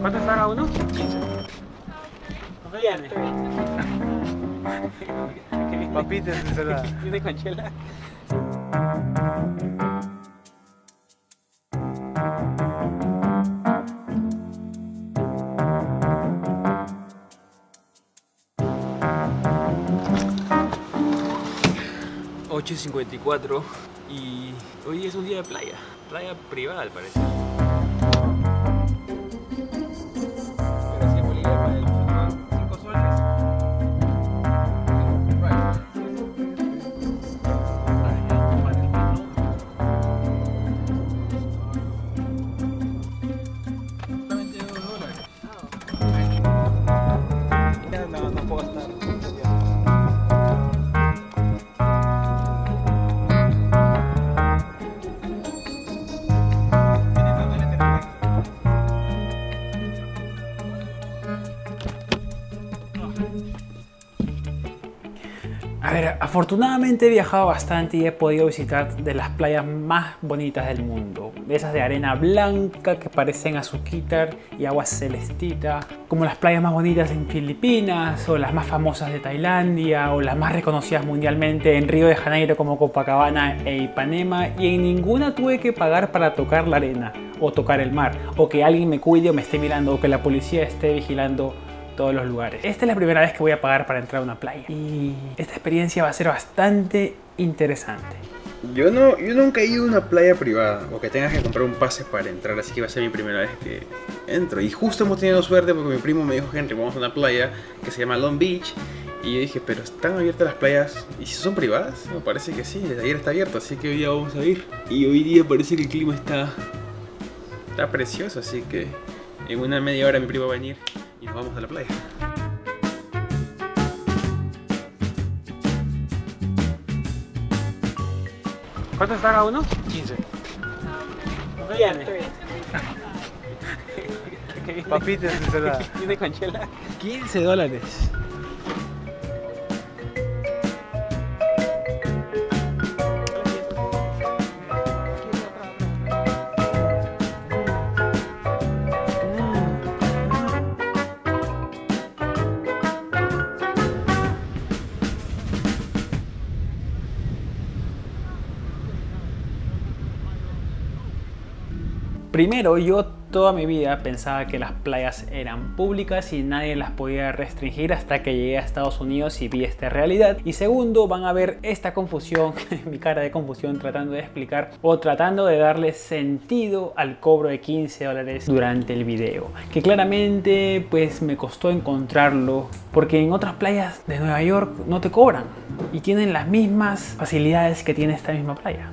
¿Cuánto está cada uno? 15. ¿No viene? Papitas de ensalada. ¿Viene con chela? ...8:54... y hoy es un día de playa privada al parecer. Pero si en Bolivia para el fútbol 5 soles. Solamente $2. No puedo estar. A ver, afortunadamente he viajado bastante y he podido visitar de las playas más bonitas del mundo. Esas de arena blanca que parecen azuquitar y agua celestita. Como las playas más bonitas en Filipinas, o las más famosas de Tailandia, o las más reconocidas mundialmente en Río de Janeiro como Copacabana e Ipanema. Y en ninguna tuve que pagar para tocar la arena, o tocar el mar, o que alguien me cuide o me esté mirando, o que la policía esté vigilando todos los lugares. Esta es la primera vez que voy a pagar para entrar a una playa y esta experiencia va a ser bastante interesante. Yo nunca he ido a una playa privada o que tengas que comprar un pase para entrar, así que va a ser mi primera vez que entro. Y justo hemos tenido suerte porque mi primo me dijo: Henry, vamos a una playa que se llama Long Beach. Y yo dije: pero ¿están abiertas las playas? ¿Y si son privadas? Me parece que sí, desde ayer está abierto, así que hoy día vamos a ir. Y hoy día parece que el clima está precioso, así que en una media hora mi primo va a venir y nos vamos a la playa. ¿Cuánto está cada uno? 15. ¿No viene? Papitas de ensalada. ¿Viene con chela? $15. Primero, yo toda mi vida pensaba que las playas eran públicas y nadie las podía restringir hasta que llegué a Estados Unidos y vi esta realidad. Y segundo, van a ver esta confusión, mi cara de confusión tratando de explicar o tratando de darle sentido al cobro de $15 durante el video. Que claramente pues me costó encontrarlo porque en otras playas de Nueva York no te cobran y tienen las mismas facilidades que tiene esta misma playa.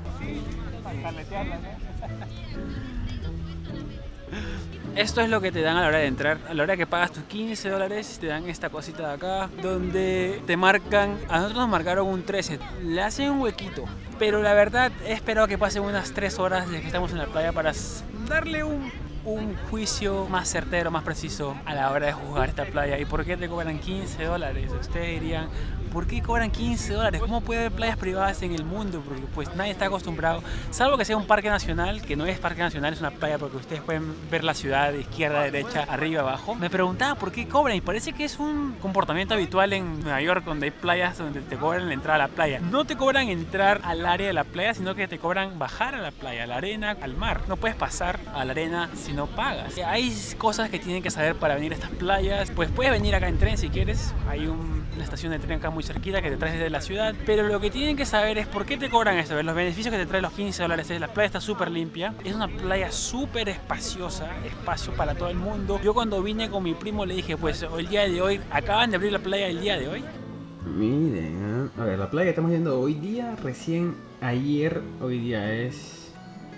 Esto es lo que te dan a la hora de entrar. A la hora que pagas tus $15 te dan esta cosita de acá donde te marcan, a nosotros nos marcaron un 13, le hacen un huequito, pero la verdad he esperado que pasen unas 3 horas desde que estamos en la playa para darle un juicio más certero, más preciso a la hora de juzgar esta playa. ¿Y por qué te cobran $15? Ustedes dirían: ¿por qué cobran $15? ¿Cómo puede haber playas privadas en el mundo? Porque pues nadie está acostumbrado, salvo que sea un parque nacional, que no es parque nacional, es una playa porque ustedes pueden ver la ciudad de izquierda a derecha, arriba abajo. Me preguntaba por qué cobran y parece que es un comportamiento habitual en Nueva York, donde hay playas donde te cobran la entrada a la playa. No te cobran entrar al área de la playa, sino que te cobran bajar a la playa, a la arena, al mar. No puedes pasar a la arena si no pagas. Hay cosas que tienen que saber para venir a estas playas. Pues puedes venir acá en tren si quieres, hay una estación de tren acá muy cerquita que te traes desde la ciudad, pero lo que tienen que saber es por qué te cobran esto. Los beneficios que te traen los $15 es: la playa está súper limpia, es una playa súper espaciosa, espacio para todo el mundo. Yo cuando vine con mi primo le dije: pues el día de hoy, acaban de abrir la playa el día de hoy. Miren, a ver, la playa que estamos yendo hoy día, recién ayer, hoy día es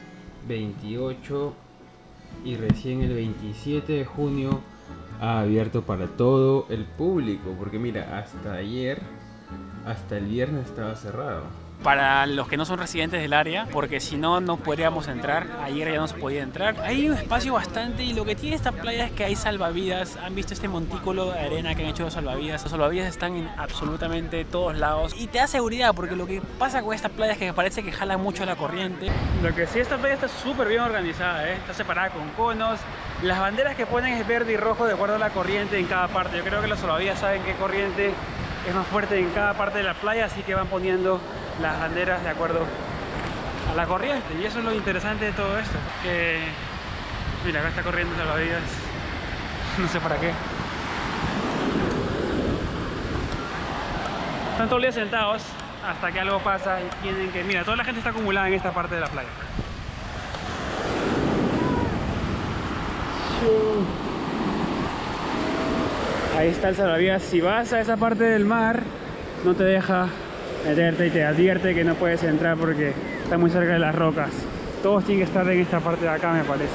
28 y recién el 27 de junio ha abierto para todo el público, porque mira, hasta ayer, hasta el viernes estaba cerrado. Para los que no son residentes del área, porque si no, no podríamos entrar. Ayer ya no se podía entrar. Hay un espacio bastante, y lo que tiene esta playa es que hay salvavidas. ¿Han visto este montículo de arena que han hecho de salvavidas? Los salvavidas están en absolutamente todos lados y te da seguridad, porque lo que pasa con esta playa es que parece que jala mucho la corriente. Lo que sí, esta playa está súper bien organizada, está separada con conos. Las banderas que ponen es verde y rojo de acuerdo a la corriente en cada parte. Yo creo que los salvavidas saben qué corriente es más fuerte en cada parte de la playa, así que van poniendo las banderas de acuerdo a la corriente. Y eso es lo interesante de todo esto. Que mira, acá está corriendo salvavidas. No sé para qué. Están todos los días sentados hasta que algo pasa y tienen que... Mira, toda la gente está acumulada en esta parte de la playa. Ahí está el salvavidas. Si vas a esa parte del mar, no te deja meterte y te advierte que no puedes entrar porque está muy cerca de las rocas. Todos tienen que estar en esta parte de acá, me parece.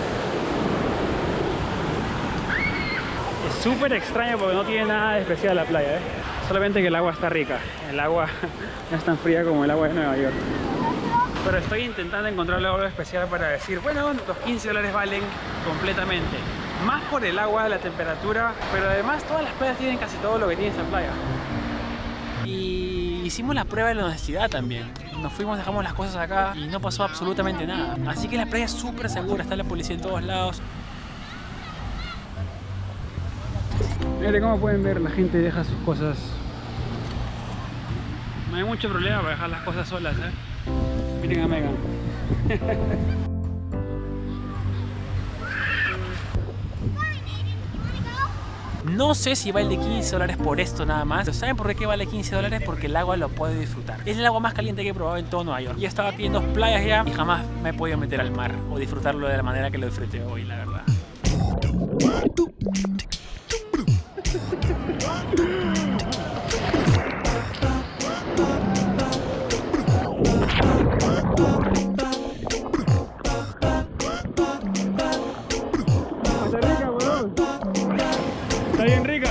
Es súper extraño porque no tiene nada de especial la playa, ¿eh? Solamente que el agua está rica. El agua no es tan fría como el agua de Nueva York. Pero estoy intentando encontrar algo especial para decir, bueno, los 15 dólares valen completamente. Más por el agua, la temperatura, pero además todas las playas tienen casi todo lo que tiene esta playa. Y hicimos la prueba de la honestidad también. Nos fuimos, dejamos las cosas acá y no pasó absolutamente nada. Así que la playa es súper segura, está la policía en todos lados. Miren cómo pueden ver, la gente deja sus cosas. No hay mucho problema para dejar las cosas solas, ¿eh? Miren a Megan. No sé si vale 15 dólares por esto nada más. ¿Saben por qué vale 15 dólares? Porque el agua lo puedo disfrutar. Es el agua más caliente que he probado en todo Nueva York. Yo estaba aquí en 2 playas ya y jamás me he podido meter al mar o disfrutarlo de la manera que lo disfruté hoy, la verdad. Está bien rica.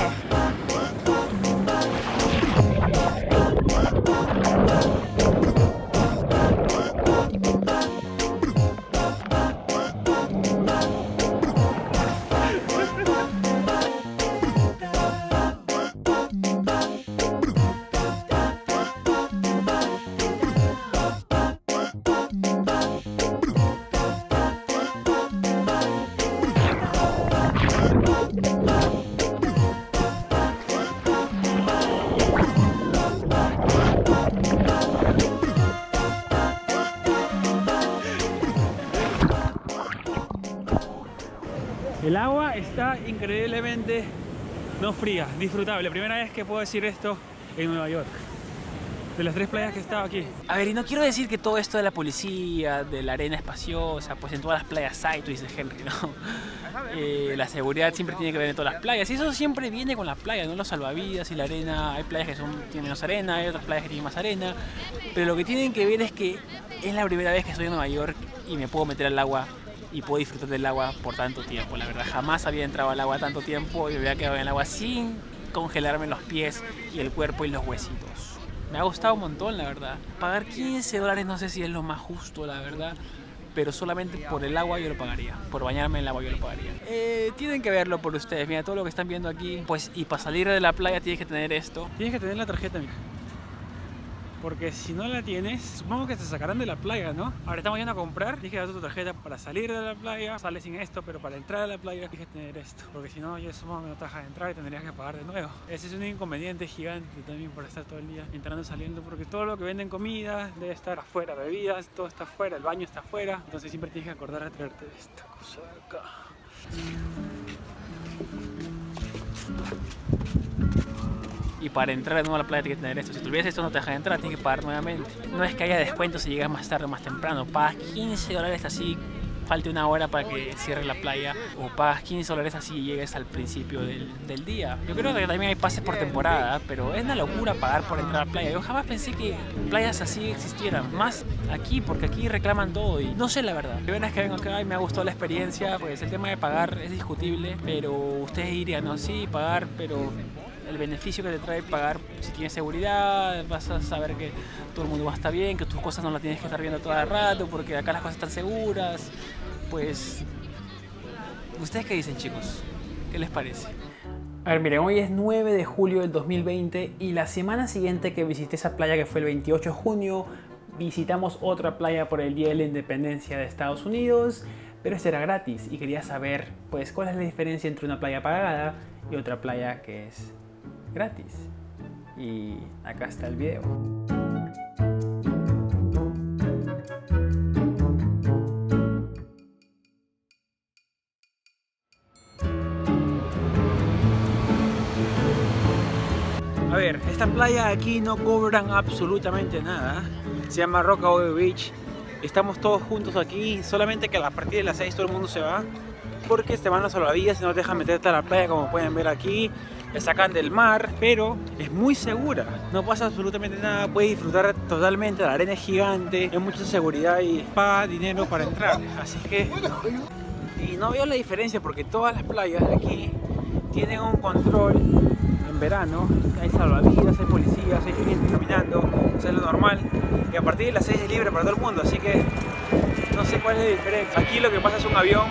El agua está increíblemente no fría, disfrutable. Primera vez que puedo decir esto en Nueva York. De las 3 playas que he estado aquí. A ver, y no quiero decir que todo esto de la policía, de la arena espaciosa, pues en todas las playas hay, tú dices Henry, ¿no? La seguridad siempre tiene que ver en todas las playas. Y eso siempre viene con las playas, ¿no? Los salvavidas y la arena. Hay playas que tienen menos arena, hay otras playas que tienen más arena. Pero lo que tienen que ver es que es la primera vez que estoy en Nueva York y me puedo meter al agua y puedo disfrutar del agua por tanto tiempo. La verdad, jamás había entrado al agua tanto tiempo y me había quedado en el agua sin congelarme los pies y el cuerpo y los huesitos. Me ha gustado un montón, la verdad. Pagar 15 dólares no sé si es lo más justo, la verdad. Pero solamente por el agua yo lo pagaría. Por bañarme en el agua yo lo pagaría. Tienen que verlo por ustedes. Mira, todo lo que están viendo aquí. Pues, y para salir de la playa tienes que tener esto. Tienes que tener la tarjeta, mira. Porque si no la tienes, supongo que te sacarán de la playa, ¿no? Ahora estamos yendo a comprar, tienes que dar tu tarjeta para salir de la playa. Sales sin esto, pero para entrar a la playa tienes que tener esto. Porque si no, yo supongo que no te dejas de entrar y tendrías que pagar de nuevo. Ese es un inconveniente gigante también por estar todo el día entrando y saliendo. Porque todo lo que venden comida debe estar afuera, bebidas, todo está afuera, el baño está afuera. Entonces siempre tienes que acordar de traerte esta cosa de acá. Y para entrar de nuevo a la playa tienes que tener esto. Si te olvidas esto no te dejan entrar, tienes que pagar nuevamente. No es que haya descuentos si llegas más tarde o más temprano. Pagas 15 dólares así, falte una hora para que cierre la playa. O pagas 15 dólares así y llegues al principio del día. Yo creo que también hay pases por temporada, pero es una locura pagar por entrar a la playa. Yo jamás pensé que playas así existieran. Más aquí, porque aquí reclaman todo y no sé la verdad. La primera vez que vengo acá y me ha gustado la experiencia, pues el tema de pagar es discutible. Pero ustedes dirían, no, sí, pagar, pero el beneficio que te trae pagar, si tienes seguridad, vas a saber que todo el mundo va a estar bien, que tus cosas no las tienes que estar viendo todo el rato, porque acá las cosas están seguras. Pues, ¿ustedes qué dicen, chicos? ¿Qué les parece? A ver, miren, hoy es 9 de julio del 2020 y la semana siguiente que visité esa playa, que fue el 28 de junio, visitamos otra playa por el Día de la Independencia de Estados Unidos. pero este era gratis y quería saber pues cuál es la diferencia entre una playa pagada y otra playa que es gratis. Y acá está el video. A ver, esta playa aquí no cobran absolutamente nada. Se llama Rockaway Beach. Estamos todos juntos aquí, solamente que a partir de las 6 todo el mundo se va porque te van los salvavidas y no te dejan meterte a la playa, como pueden ver aquí. Te sacan del mar, pero es muy segura, no pasa absolutamente nada, puedes disfrutar totalmente, la arena es gigante, hay mucha seguridad y paga dinero para entrar, así que... Y no veo la diferencia porque todas las playas de aquí tienen un control en verano, hay salvavidas, hay policías, hay gente caminando, eso es lo normal, y a partir de las 6 es libre para todo el mundo, así que no sé cuál es la diferencia. Aquí lo que pasa es un avión.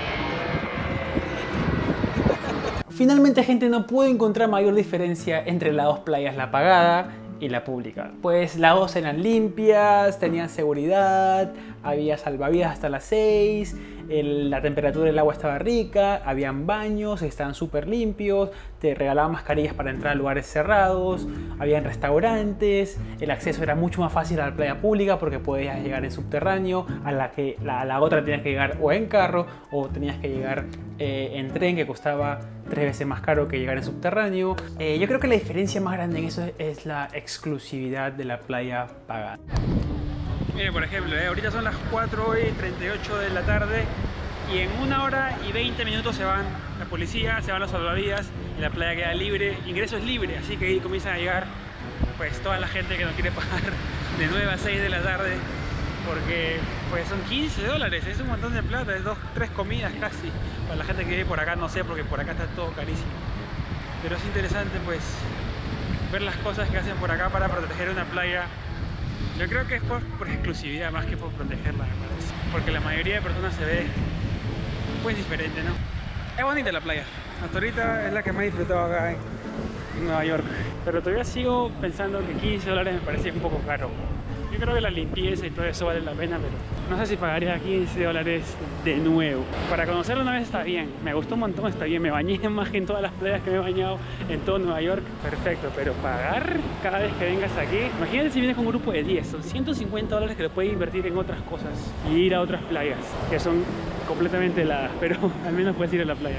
Finalmente, gente, no puedo encontrar mayor diferencia entre las dos playas, la pagada y la pública. Pues las dos eran limpias, tenían seguridad, había salvavidas hasta las 6, la temperatura del agua estaba rica, habían baños, estaban súper limpios, te regalaban mascarillas para entrar a lugares cerrados, habían restaurantes, el acceso era mucho más fácil a la playa pública porque podías llegar en subterráneo, a la otra tenías que llegar o en carro o tenías que llegar en tren, que costaba 3 veces más caro que llegar en subterráneo. Yo creo que la diferencia más grande en eso es la exclusividad de la playa pagada. Miren, por ejemplo, ahorita son las 4:38 de la tarde y en 1 hora y 20 minutos se van la policía, se van los salvavidas y la playa queda libre, ingreso es libre, así que ahí comienzan a llegar pues toda la gente que no quiere pagar de 9 a 6 de la tarde, porque pues son $15, es un montón de plata, es 2-3 comidas casi. Para la gente que vive por acá no sé, porque por acá está todo carísimo, pero es interesante pues ver las cosas que hacen por acá para proteger una playa. Yo creo que es por exclusividad más que por protegerla, me parece, porque la mayoría de personas se ve pues diferente, ¿no? Es bonita la playa, hasta ahorita es la que más he disfrutado acá en Nueva York, pero todavía sigo pensando que $15 me parecía un poco caro. Yo creo que la limpieza y todo eso vale la pena, pero no sé si pagaría $15 de nuevo. Para conocerlo una vez está bien, me gustó un montón, está bien, me bañé más que en todas las playas que me he bañado en todo Nueva York, perfecto, pero pagar cada vez que vengas aquí, imagínate si vienes con un grupo de 10, son $150 que lo puedes invertir en otras cosas y ir a otras playas que son completamente heladas, pero al menos puedes ir a la playa.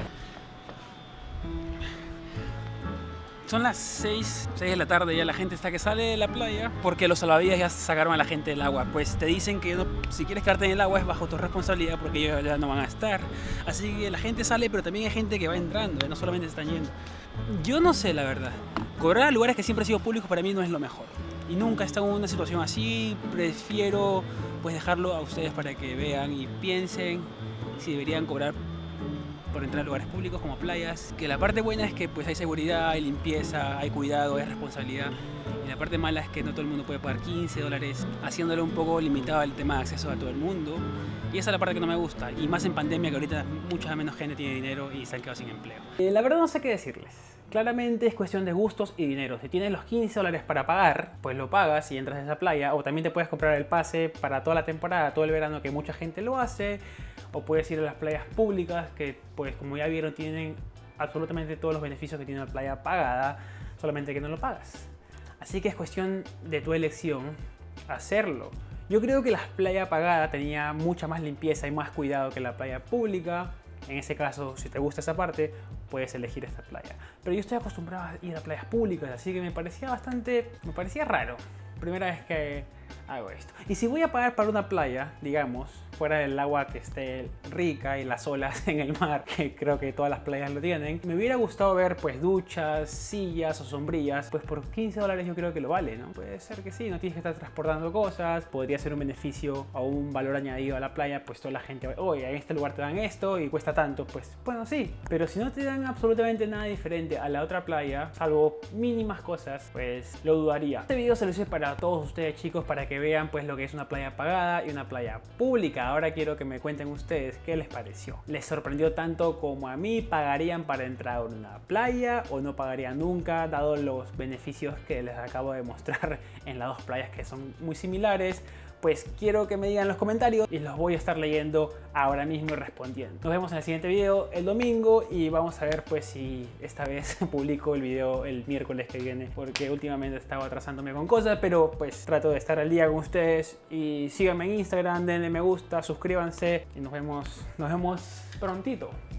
Son las 6 de la tarde, ya la gente está que sale de la playa porque los salvavidas ya sacaron a la gente del agua. Pues te dicen que no, si quieres quedarte en el agua es bajo tu responsabilidad porque ellos ya no van a estar. Así que la gente sale, pero también hay gente que va entrando, no solamente están yendo. Yo no sé, la verdad. Cobrar a lugares que siempre han sido públicos para mí no es lo mejor. Y nunca he estado en una situación así. Prefiero pues dejarlo a ustedes para que vean y piensen si deberían cobrar por entrar a lugares públicos como playas, que la parte buena es que pues hay seguridad, hay limpieza, hay cuidado, hay responsabilidad, y la parte mala es que no todo el mundo puede pagar $15, haciéndolo un poco limitado el tema de acceso a todo el mundo, y esa es la parte que no me gusta, y más en pandemia que ahorita mucha menos gente tiene dinero y se han quedado sin empleo. La verdad no sé qué decirles. Claramente es cuestión de gustos y dinero. Si tienes los $15 para pagar, pues lo pagas y entras a esa playa. O también te puedes comprar el pase para toda la temporada, todo el verano, que mucha gente lo hace. O puedes ir a las playas públicas que, pues como ya vieron, tienen absolutamente todos los beneficios que tiene una playa pagada, solamente que no lo pagas. Así que es cuestión de tu elección hacerlo. Yo creo que la playa pagada tenía mucha más limpieza y más cuidado que la playa pública. En ese caso, si te gusta esa parte, puedes elegir esta playa. Pero yo estoy acostumbrado a ir a playas públicas, así que me parecía raro. Primera vez que hago esto. Y si voy a pagar para una playa, digamos, fuera del agua que esté rica y las olas en el mar, que creo que todas las playas lo tienen, me hubiera gustado ver pues duchas, sillas o sombrillas. Pues por $15 yo creo que lo vale, ¿no? Puede ser que sí, no tienes que estar transportando cosas, podría ser un beneficio o un valor añadido a la playa, pues toda la gente, oye, en este lugar te dan esto y cuesta tanto, pues bueno, sí. Pero si no te dan absolutamente nada diferente a la otra playa, salvo mínimas cosas, pues lo dudaría. Este video se lo hice para todos ustedes, chicos, para que vean pues lo que es una playa pagada y una playa pública. Ahora quiero que me cuenten ustedes qué les pareció. ¿Les sorprendió tanto como a mí? ¿Pagarían para entrar a una playa o no pagarían nunca, dado los beneficios que les acabo de mostrar en las dos playas que son muy similares? pues quiero que me digan en los comentarios y los voy a estar leyendo ahora mismo y respondiendo. Nos vemos en el siguiente video el domingo y vamos a ver pues si esta vez publico el video el miércoles que viene, porque últimamente estaba atrasándome con cosas, pero pues trato de estar al día con ustedes. Y síganme en Instagram, denle me gusta, suscríbanse y nos vemos prontito.